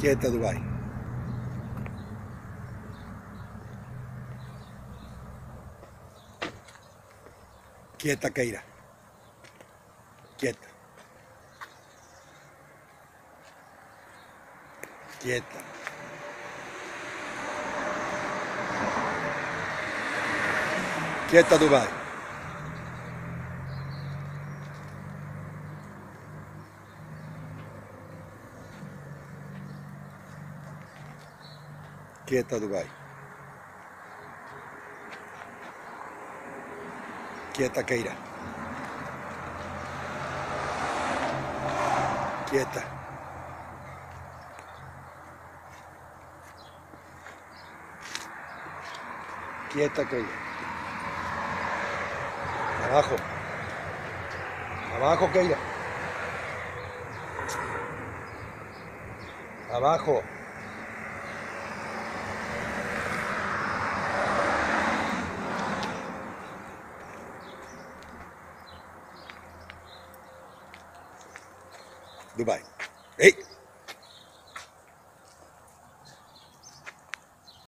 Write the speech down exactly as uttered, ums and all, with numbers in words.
Quieta, Dubái. Quieta, Keira. Quieta. Quieta. Quieta, Dubái. Quieta, Dubái. Quieta, Keira. Quieta. Quieta, Keira. Abajo. Abajo, Keira. Abajo. Dubái. ¡Ey!